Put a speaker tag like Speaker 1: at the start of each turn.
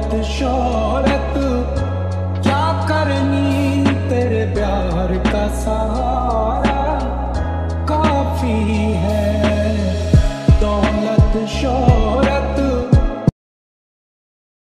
Speaker 1: शोहरत क्या करनी, तेरे प्यार का सहारा काफी है। दौलत शोहरत